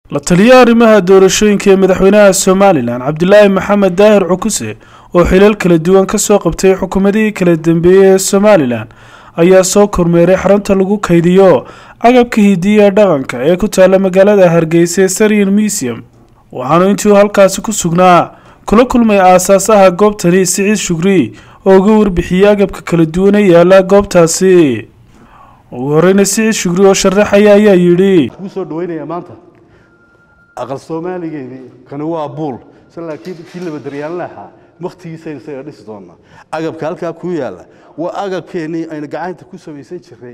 la taliyaha arrimaha doorashooyinka ee madaxweynaha Somaliland Cabdilaahi Maxamed Daahir Cukuse oo xilal kala duwan ka soo qabtay xukuumadihii kala dambeeyay ee Somaliland ayaa soo kormeeray xarunta lagu kaydiyo agabka hidiya dhaqanka ee ku taala magaalada Hargeysa Sarien Museum waxaana intii halkaas ku sugnaa kula kulmay aasaasaha goobtani Siciid Shukri oo uga warbixiyay agabka kala duwan ee yaala goobtaasi ugu horreyn Siciid Shukri oo sharaxaya ayaa yiri ku soo dhaweynaya maanta aqal Soomaaligeedii kan waa buul laakiin kii la badariyaan lahaa waqtigiisa isaga dhis doona agabka halka ku yaala waa agabkeeni ayna gacanta ku samaysan jiray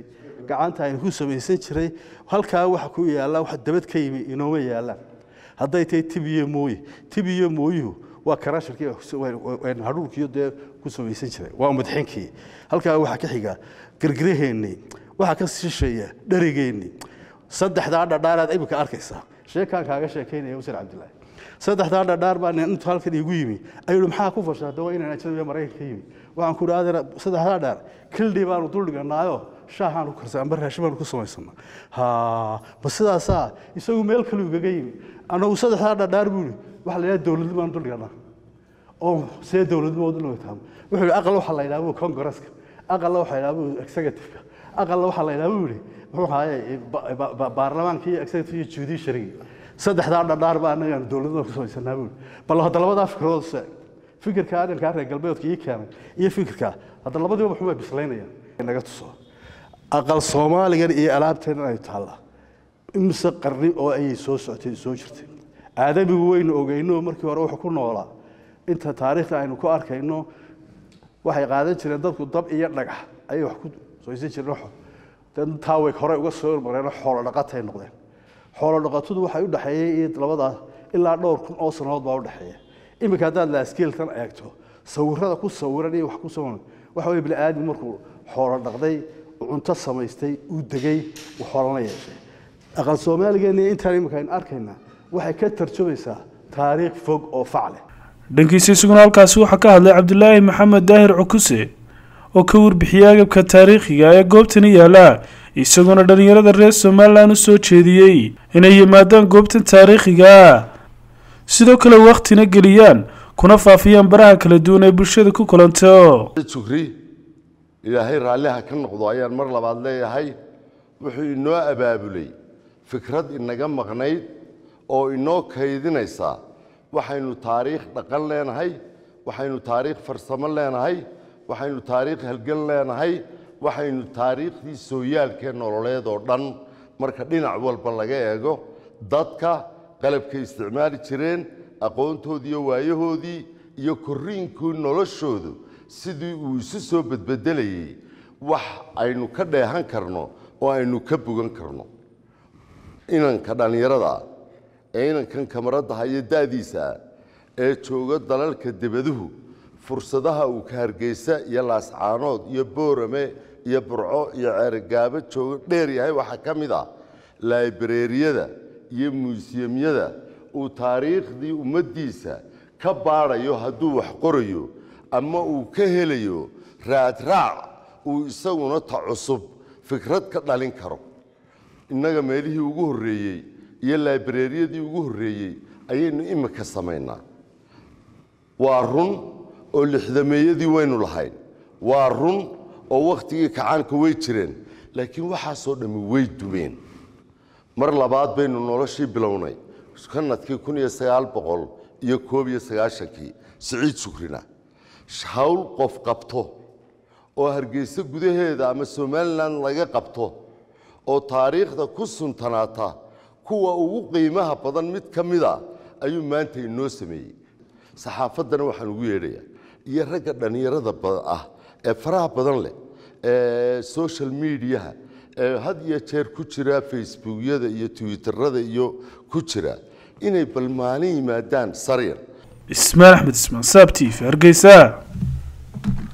halka waxa ku yaala wax dabad ka yimi inoo yaala haday tay tibiye mooyo waa karashirkii waan haruurkiyo de ku samaysan jiray waa madaxinkii halka waxa ka xiga gargaraheeni waxa ka shisheeya dharigeeni saddexda dhadhaaraad ibka arkaysa sheekan kaaga sheekeynaya Wasiir Cabdilaahi saddexda dhadhaar baan inta halkan igu yimi ayuu maxaa ku fashada waa inaan ajnabiga Mareykanka yimi waxaan ku raadina saddexda dhadhaar kildhi baan u dul dhiganaayo shaahan u karsan barraashin baan ku samaysana basidaasa isagu meel kale uga yimi anagu saddexda dhadhaar buu wax la yiraahdo dawladda baan dul dhiganaa oo see dawladda waddo loo taam wuxuu aqal waxa la yiraahdo Congress-ka aqal waxa la yiraahdo executive-ka aqal waxa la yiraahdo baarlamaankii executive judiciary saddexda dhadhaar baa anaga dawladda ku soo sanaabuul bal hada labada fikirka aadanka reer galbeedka iyo keenay iyo fikirka hada labadaba wuxuu bislaynaya inaga tuso aqal Soomaaligan iyo alaabteena ay taala imsa qarni oo ay soo socotay soo jirtay aadabigu weyn ogeyno markii hore wax ku noolaa inta taariikhda aynu ku arkayno waxay qaadan jireen dadku dab iyo dhagax ay wax ku soo jireen tan taaway hore uga soo mareen xoolo dhaqatay noqdeen xoolo dhaqatadu waxay u dhaxeeyay labada ilaa dhowr kun oo sanadood baa u dhaxeeyay imika hadaad la skiilkan eegto sawirada ku sawiran iyo wax ku sawiran waxa way bil aadmi markuu xoolo dhaqday cunto samaystay uu degay xoolana yeeshay aqal Soomaaligeena intaan imika in arkayna waxay ka tarjumaysaa taariikh fog oo facle dhankiisa isaguna halkaas waxa ka hadlay Cabdilaahi Maxamed Daahir Cukuse oo ka warbixiyay agabka taariikhiga ee goobtan yaala isaguna dhalinyarada reer Somaliland u soo jeediyay inay yimaadaan goobtan taariikhiga sidoo kale waqtina galiyaan kuna faafiyaan baraha kala duwan ee bulshada ku kulanto Shukri ilaahay raaliha ka noqdo ayaan mar labaad leeyahay wuxuu inoo abaabulay fikrad inaga maqnayd oo inoo kaydinaysa waxaynu taariikh dhaqan leenahay waxaynu taariikh farsamo leenahay waxaynu taariikh halgan leenahay waxaynu taariikhdii sooyaalkee nololeed oo dhan marka dhinac walba laga eego dadka qalabka isticmaali jireen aqoontoodii iyo waayahoodii iyo korriinkii noloshoodu sidii uu isu soo bedbedelayay wax aynu ka dheehan karno oo aynu ka bugan karno inanka dhalinyarada ee inankan kamarada haya daadiisa ee jooga dalalka debaduhu fursadaha uu ka Hargeysa iyo Laascaanood iyo Boorame iyo Burco iyo Ceergaabo jooga dheer yahay waxa kamid ah library-yada iyo museum-yada uu taariikhdii ummadiisa ka baarayo hadduu wax qorayo ama uu ka helayo raadraac uu isaguna ta cusub fikrad ka dhalin karo innaga meelihii ugu horeeyay iyo library-yadii ugu horeeyay ayaynu imika sameynaa waa run oo lixdameeyadii waynu lahayn waa run oo waqtigii kacaanka way jireen laakiin waxa soo dhami way dumeen mar labaad baynu noloshii bilownay sanadkii 1991 Siciid Shukrina hawl qof qabto oo Hargeysa gudaheeda ama Somaliland laga qabto oo taariikhda ku suntanaata kuwa ugu qiimaha badan mid kamida ayuu maanta inoo sameeyay saxaafadana waxaan ugu yeedhayaa iyo ragga dhalinyarada ee faraha badan leh ee social media had iyo jeer ku jira Facebook-yada iyo Twitter-rada iyo ku jira inay balmaalin yimaadaan Sarien Ismail Ahmed Ismaan Sabti Hargeysa